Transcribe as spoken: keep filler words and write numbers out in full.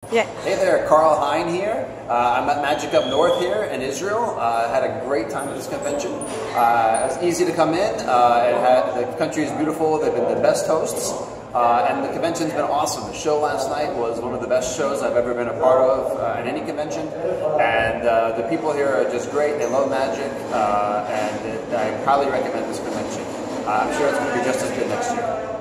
Yeah. Hey there, Karl Hein here. Uh, I'm at Magic Up North here in Israel. I uh, had a great time at this convention. Uh, it was easy to come in. Uh, it had, the country is beautiful. They've been the best hosts. Uh, and the convention's been awesome. The show last night was one of the best shows I've ever been a part of uh, at any convention. And uh, the people here are just great. They love magic. Uh, and it, I highly recommend this convention. Uh, I'm sure it's going to be just as good next year.